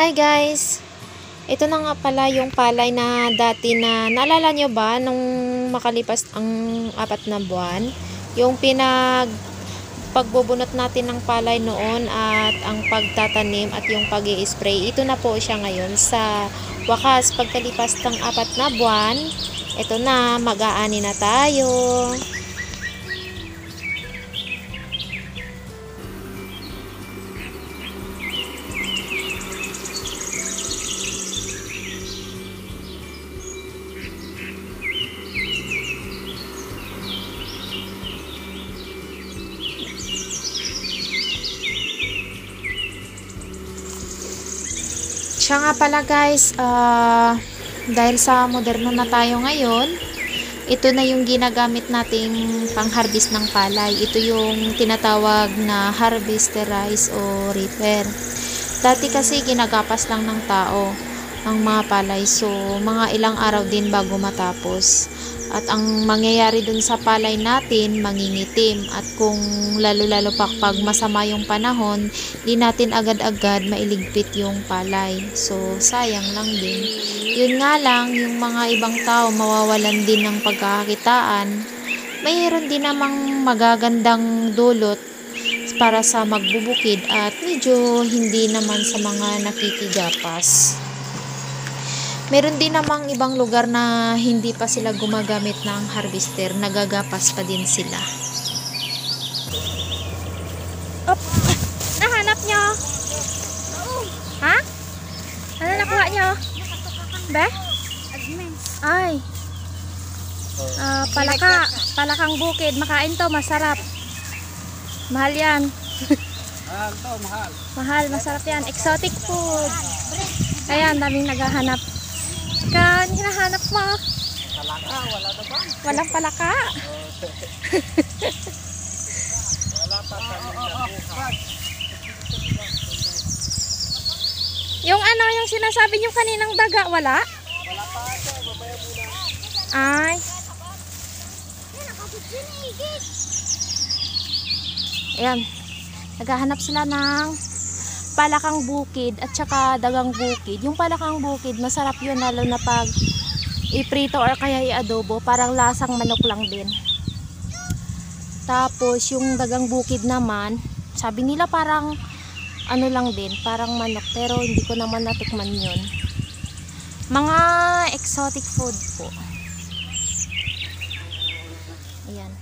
Hi guys! Ito na nga pala yung palay na dati na naalala nyo ba nung makalipas ang 4 na buwan? Yung pagbubunot natin ng palay noon at ang pagtatanim at yung pag-i-spray. Ito na po siya ngayon sa wakas pagkalipas ng 4 na buwan. Ito na, mag-aani na tayo. Siya nga pala guys, dahil sa moderno na tayo ngayon, ito na yung ginagamit nating pang-harvest ng palay. Ito yung tinatawag na harvesterize o reaper. Dati kasi ginagapas lang ng tao ang mga palay, so mga ilang araw din bago matapos. At ang mangyayari dun sa palay natin, mangingitim. At kung lalo-lalo pa pag masama yung panahon, di natin agad-agad mailigpit yung palay. So, sayang lang din. Yun nga lang, yung mga ibang tao mawawalan din ng pagkakakitaan. Mayroon din namang magagandang dulot para sa magbubukid at medyo hindi naman sa mga nakikigapas. Meron din namang ibang lugar na hindi pa sila gumagamit ng harvester, nagagapas pa din sila. Op! Nahanap nyo? Ha? Ano nakuha nyo? Be? Ay. Palakang bukid. Makain to, masarap. Mahal yan. Mahal to, mahal. Mahal, masarap yan. Exotic food. Ayan, daming naghahanap. Kan, hinahanap mo. Palaka, wala na ba? Walang palaka. Wala pa bukas. Yung ano, yung sinasabi nyo kaninang daga, wala? Wala pa ate, mamaya muna. Ay. Ayan. Naghahanap sila ng palakang bukid at saka dagang bukid. Yung palakang bukid, masarap yun lalo na pag iprito or kaya i-adobo. Parang lasang manok lang din. Tapos yung dagang bukid naman, sabi nila parang ano lang din, parang manok. Pero hindi ko naman natikman yun. Mga exotic food po. Ayan.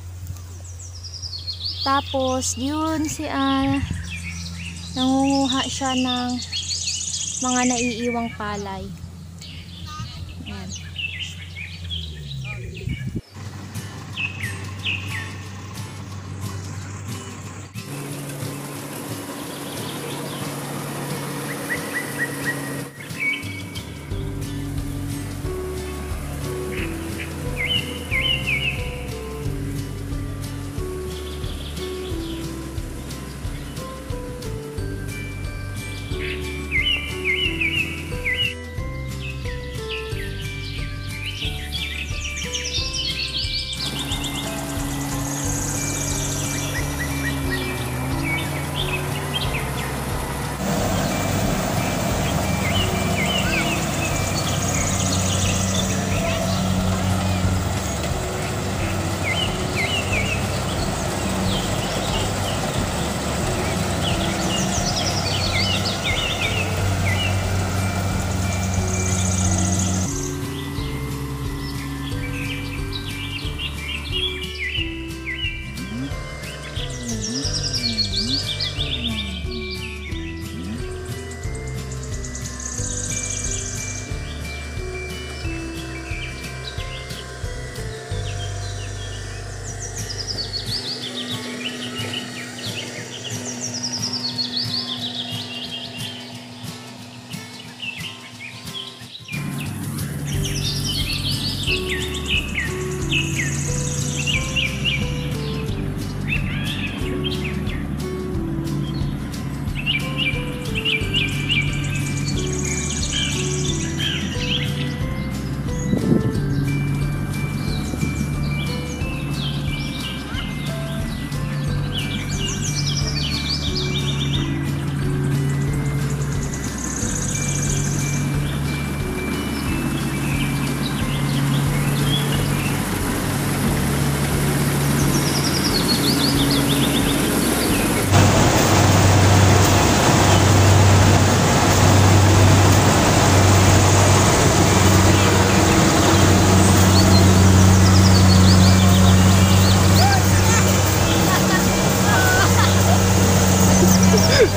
Tapos yun si nangunguha siya ng mga naiiwang palay. Ayan.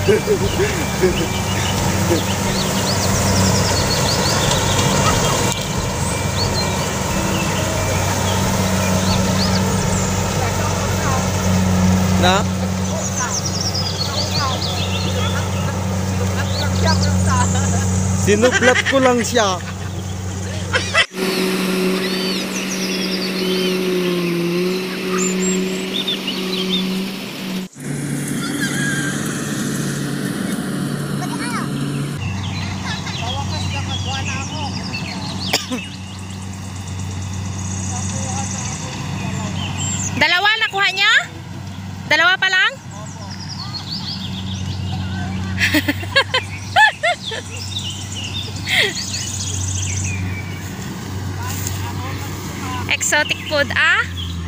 Na? Sinuplat ko lang siya. Dalawa nakuha niya? Dalawa pa lang? Exotic food, ah?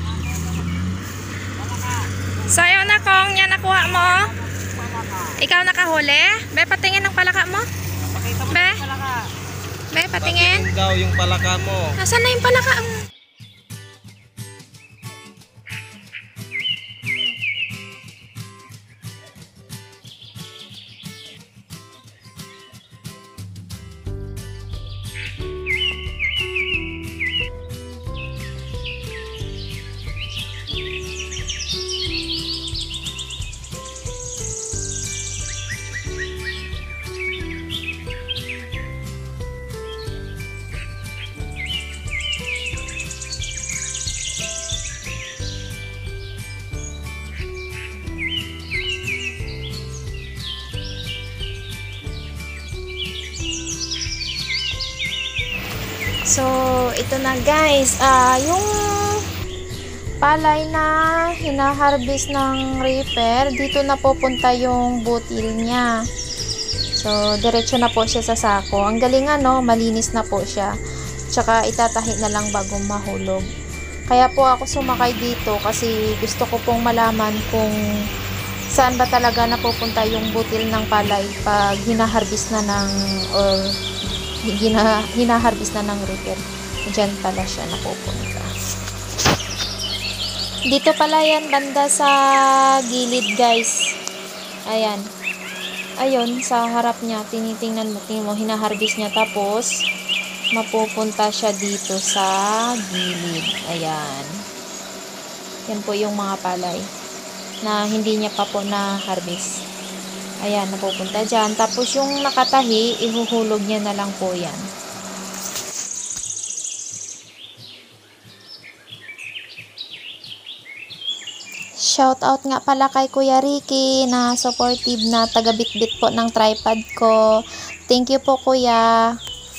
Sayo na kong yan nakuha mo. Ikaw nakahuli? Be, patingin ng palaka mo. Be? Be, patingin. Bakit daw yung palaka mo? Nasaan na yung palaka mo? So, ito na guys, yung palay na hinaharvest ng reaper, dito na pupunta yung butil niya. So, diretso na po siya sa sako. Ang galing no, malinis na po siya. Tsaka itatahi na lang bago mahulog. Kaya po ako sumakay dito kasi gusto ko pong malaman kung saan ba talaga napupunta yung butil ng palay pag hinaharvest na ng hinaharvest na ng reaper. Diyan pala siya napupunta. Dito pala yan banda sa gilid guys. Ayan. Ayun, sa harap niya, tinitingnan mo, hinaharvest niya tapos mapupunta siya dito sa gilid. Ayan. Yan po yung mga palay na hindi niya pa po na-harvest. Ayan, napupunta dyan. Tapos yung nakatahi, ihuhulog niya na lang po yan. Shout out nga pala kay Kuya Ricky na supportive na taga-bitbit po ng tripod ko. Thank you po Kuya.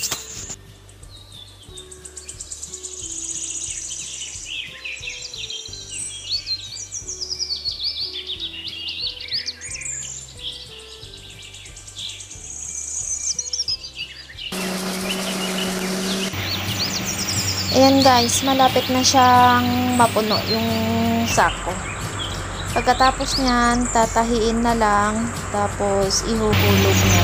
Ayan guys, malapit na siyang mapuno yung sako. Pagkatapos niyan, tatahiin na lang, tapos ihuhulog na.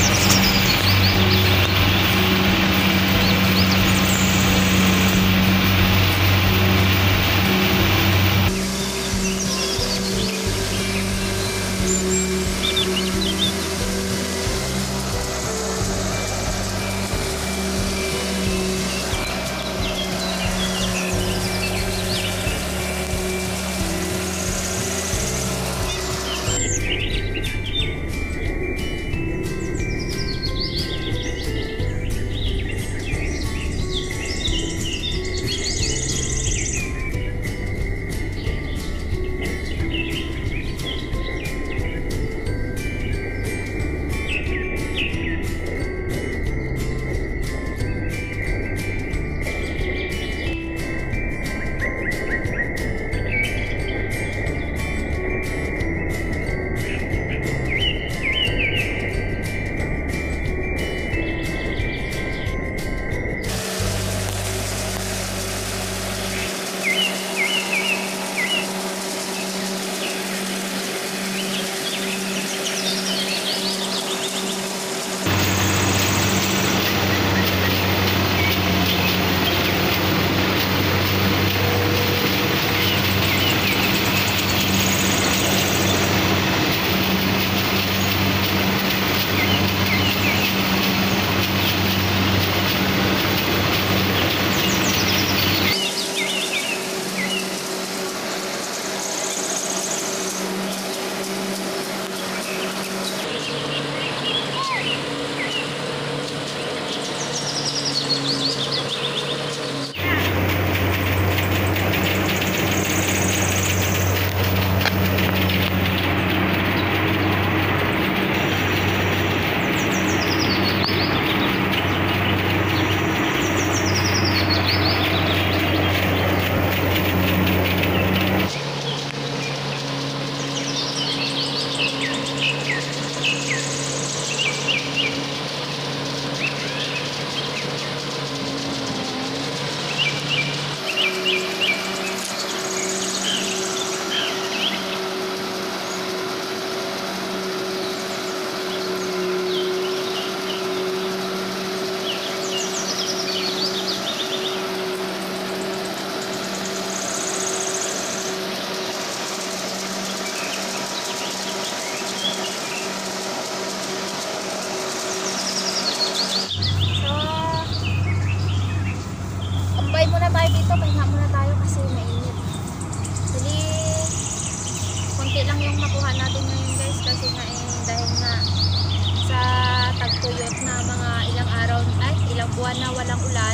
dito, pahinga muna tayo kasi mainit. Dali, konti lang yung makuha natin ngayon guys kasi nga dahil nga sa tagtuyot na mga ilang buwan na walang ulan.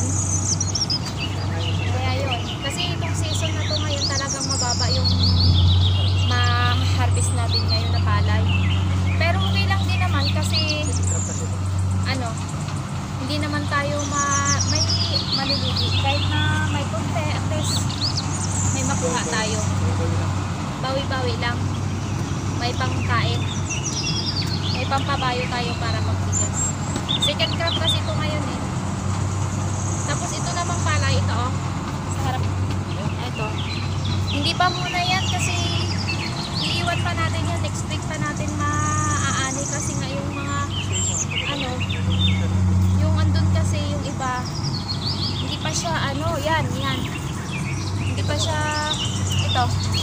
Kaya yun, kasi itong season na to ngayon talagang mababa yung ma-harvest natin ngayon na palay. Pero okay lang din naman kasi hindi naman tayo may malulugi. Kahit na may konti, at least may makuha tayo. Bawi-bawi lang. May pangkain. May pampabayo tayo para magbigas. Second crop kasi ito ngayon eh. Tapos ito namang palay, ito oh. Sa harap. Ito. Hindi pa muna yan kasi iiwan pa natin yan. Next week pa natin maaani kasi nga yung mga yung andun kasi yung iba hindi pa siya yan. Hindi pa siya ito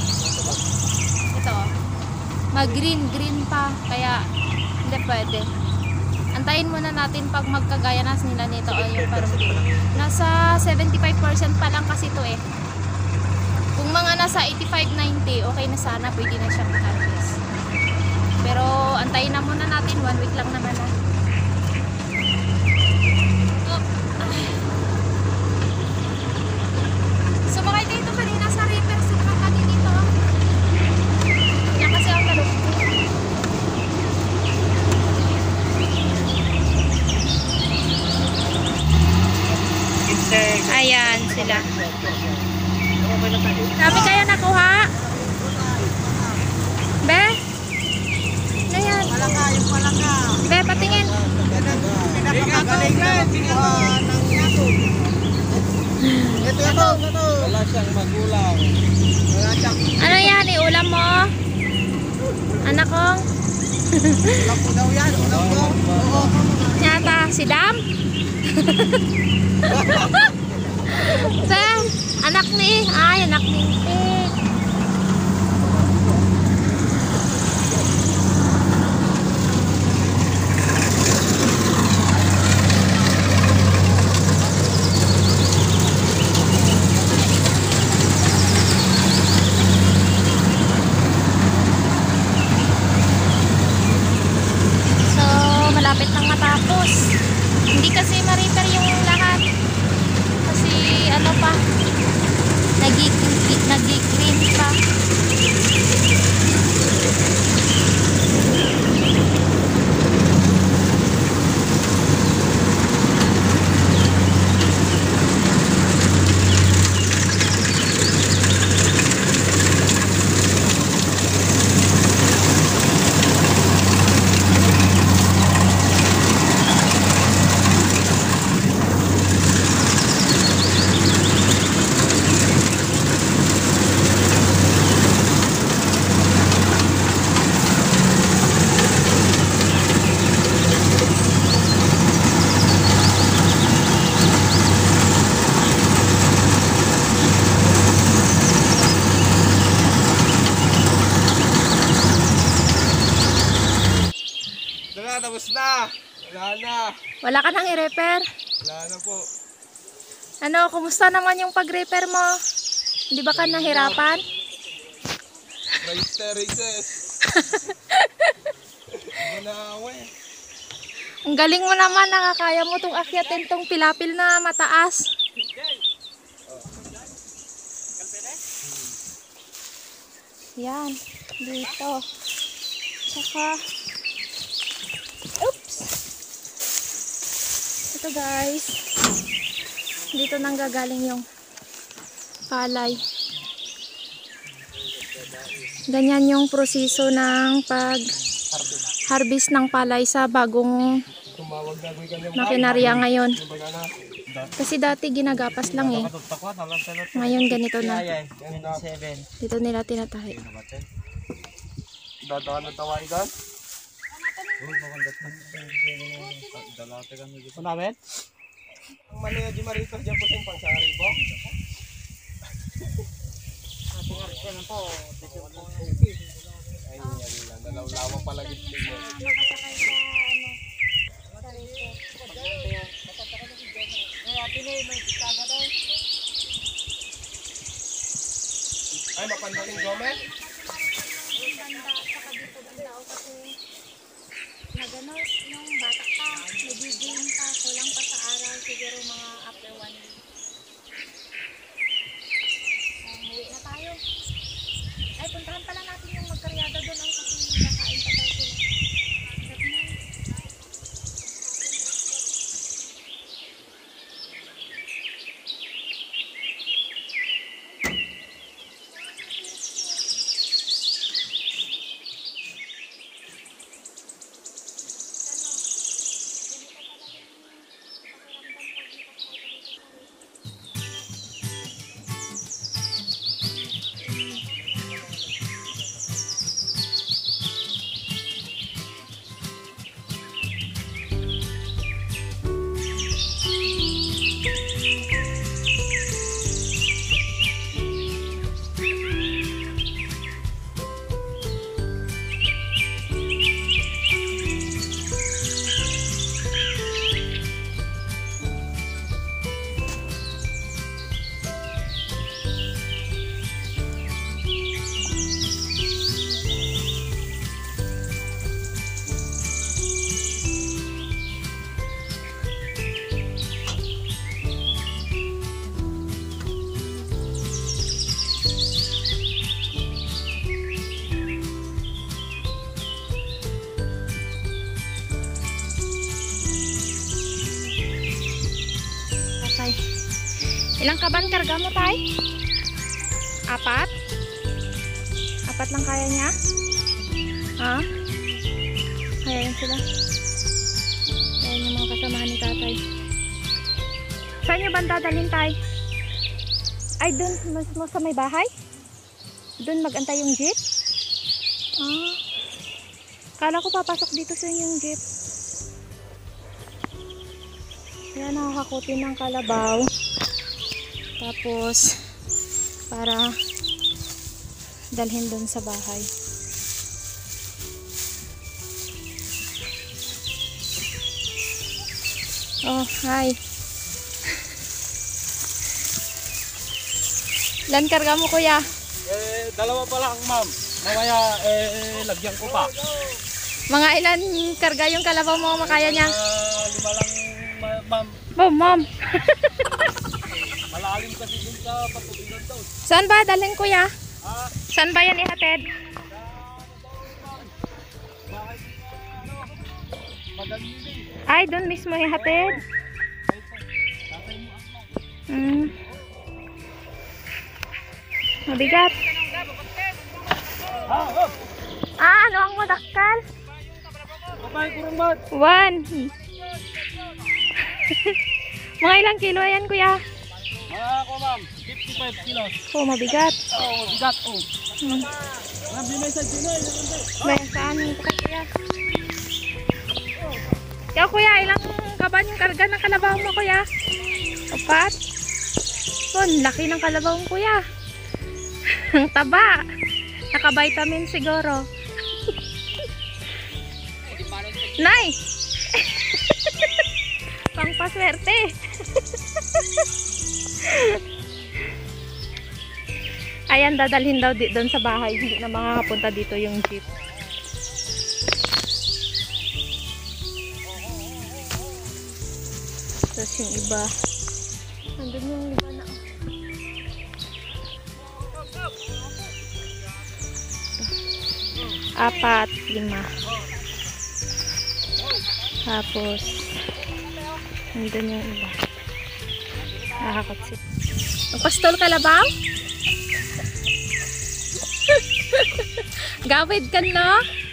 mag-green pa kaya hindi pwede. Antayin muna natin pag magkagaya na nila nito yung parang nasa 75% pa lang kasi ito eh. Kung mga nasa 85-90 okay na sana, pwede na siyang harvest. Pero antayin na muna natin, 1 week lang naman na. Sumakay dito kanina sa river, sumakay ka dito. Yan kasi ang talok. Ayan sila. Dami kaya nakuha? Be? Ano yan? Be, patingin. Ito. Wala siyang magulang. Ano yan? Ulam mo? Anak ko? Ulam po daw yan. Ulam po. Oo. Yata, si Dam? Anak ni So, malapit nang matapos. Hindi kasi ma-repair yung lahat. Kasi pa, nag-green pa. Tapos na. Wala na. Wala ka nang i-repair? Wala na po. Kumusta naman yung pag-repair mo? Hindi ba ka nahirapan? Races. Ang galing mo naman, nakakaya mo itong akyatin tong pilapil na mataas. Yan, dito. Tsaka, oops! Ito guys, dito nang gagaling yung palay. Ganyan yung proseso ng pag-harvest ng palay sa bagong makinarya ngayon. Kasi dati ginagapas lang eh. Ngayon ganito na. Dito nila tinatahi. Dadaan na tawa ikan? Namin? Ang mali na di marito dyan po yung pangsari po. Ay, nalawlawa pala gitli mo. pandating gome? Banda, saka dito banda ako kasi naganos nung bata pa, nagiging pa, kulang pa sa araw, siguro mga after 1 week. Uwi na tayo. Ay, puntahan pala natin yung magkaryada doon ay kasi kakain pa tayo sila. Sarap na. Ilang kaban karga mo, tay? 4? 4 lang kaya niya? Ha? Ayan sila. Ayan yung mga kasamahan ni tatay. Saan nyo ba dadalhin, tay? Ay, dun mo sa may bahay? Dun magantay yung jeep? Ah. Kala ko papasok dito sa yung jeep. Ayan, nakakakutin ng kalabaw. Tapos para dalhin doon sa bahay. Oh, hi. Ilan karga mo, kuya? Dalawa pa lang, ma'am. Mamaya, lagyan ko pa. Mga ilan karga yung kalabaw mo makaya niya? 5 lang, ma'am. Oh, ma'am. Malalim kasi dun sa patubigan daw. Saan ba dalhin, kuya? Ah, Saan ba yan ihatid? bahay Madam Lily. Ay, doon mismo ihatid. Tatay mo ang Mabigat. Ano ang madakal? Babay, kurang bat. 1. Mga ilang kilo yan, kuya? Ako, ma'am. 55 kilos. Oh, mabigat. Oh, bigat. Oh. Ma'am, di may sa Chinoy. Bayan saan yung kuya? Yo, kuya, ilang kaban yung karga ng kalabaw mo, kuya? 4? Oh, laki ng kalabaw mo, kuya. Ang taba. Naka-vitamin siguro. Nay! Pangpaswerte. Ayan, dadalhin daw doon sa bahay. Hindi na makakapunta dito yung jeep. Tapos yung iba. Nandun yung iba na. 4, 5. Tapos nandun yung iba. Nakakotsit. Ang pastol kalabaw? Gawid ka no?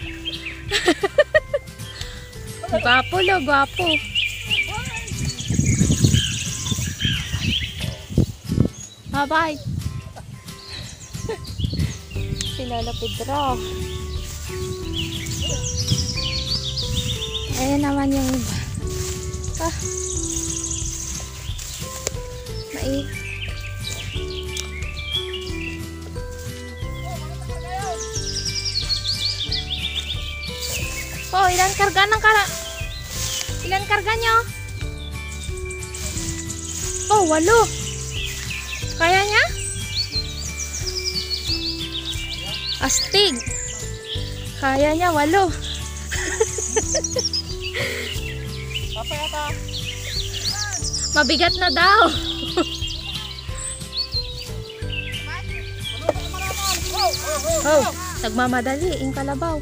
Gwapo lo, gwapo. Bye-bye. Si Lola Pedro. Ayan naman yung iba. Mait. Oh, ilan karga ng ilan karga nyo? Oh, 8. Kaya niya? Astig. Kaya niya 8. Apa yata? Mabigat na daw. Oh, nagmamadali yung kalabaw.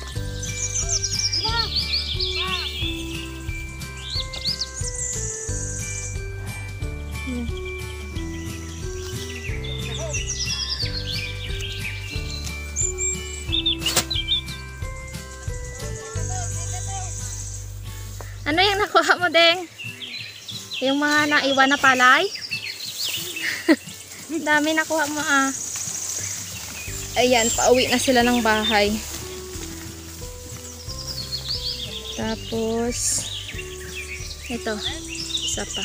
Ano yung nakuha mo, Deng? Yung mga naiwan na palay? Dami nakuha mo, ah. Ayan, pauwi na sila ng bahay. Tapos, ito, isa pa.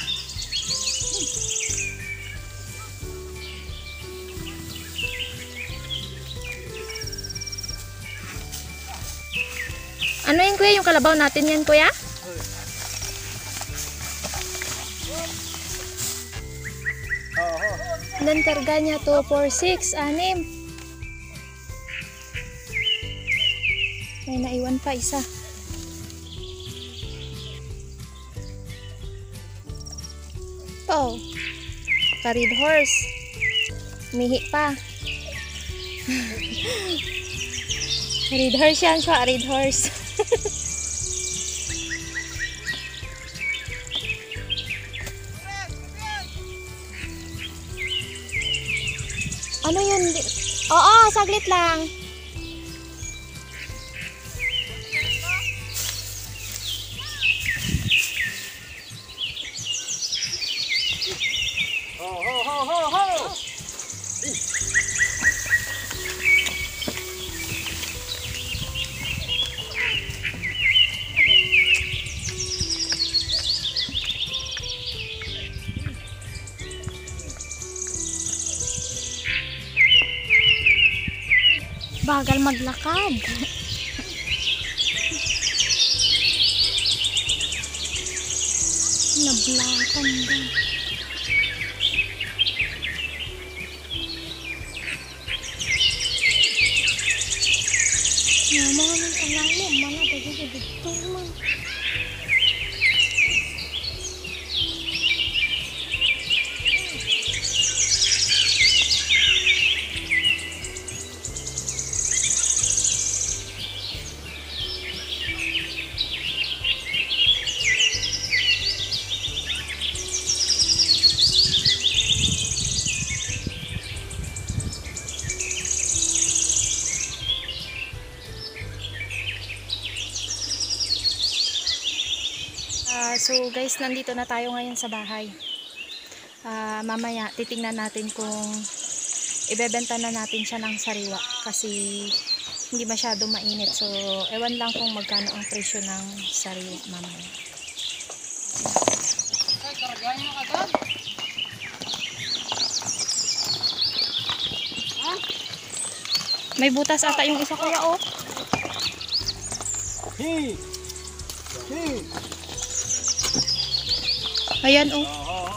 Ano yun, kuya? Yung kalabaw natin yan, kuya? Ilan karga niya? 2, 4, 6, 6. May naiwan pa isa. Oh, ka-red horse. Mihi pa. Red horse yan siya, red horse. Ano yun? Oo, saglit lang. Bagal maglakad. Nablakan ba? Mga nang pangalaman, mana dito man. So guys, nandito na tayo ngayon sa bahay. Mamaya titingnan natin kung ibebenta na natin siya ng sariwa kasi hindi masyado mainit. So ewan lang kung magkano ang presyo ng sariwa mamaya. Ay, kargahan nyo agad. Ha? May butas ata yung isa, kuya, oh. Hey! Hey! Ayan, oh.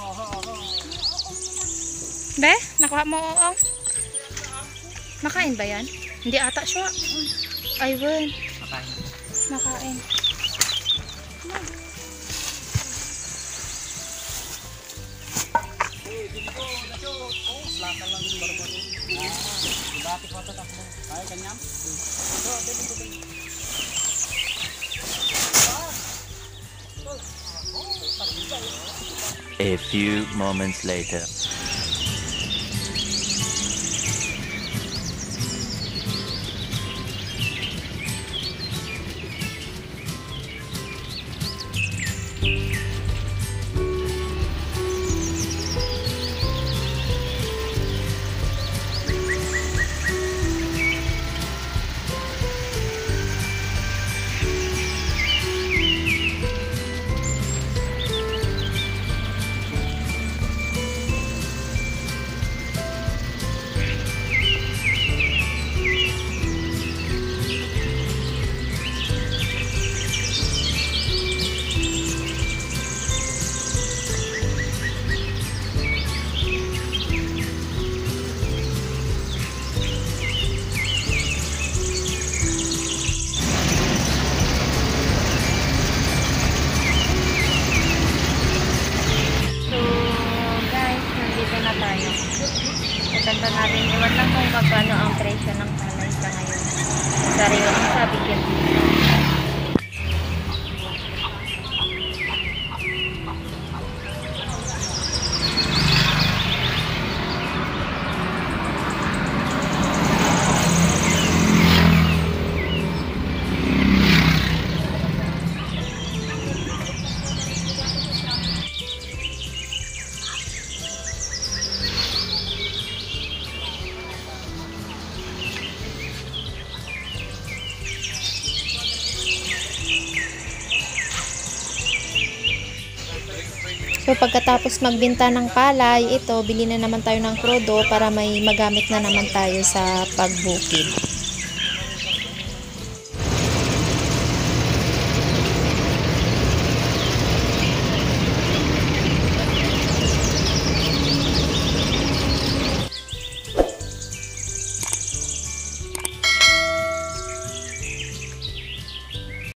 Be, nakuha mo, oh. Makain ba yan? Hindi ata siya. Ayun. Makain. Selatan lang yung baru-baru. Dati ko tatak mo. Ay, kanyam. So, A few moments later. Maganda natin iwan lang kung magkano ang presyo ng palay sa ngayon. Sariwa ang sabi dyan. So pagkatapos magbenta ng palay, ito bili na naman tayo ng krudo para may magamit na naman tayo sa pagbukid.